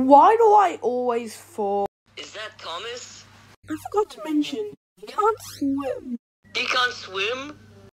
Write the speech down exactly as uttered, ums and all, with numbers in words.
Why do I always fall? Is that Thomas? I forgot to mention, he can't swim. He can't swim?